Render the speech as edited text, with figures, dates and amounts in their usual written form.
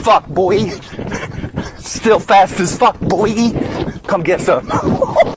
fuck, boy. Still fast as fuck, boy. Come get some.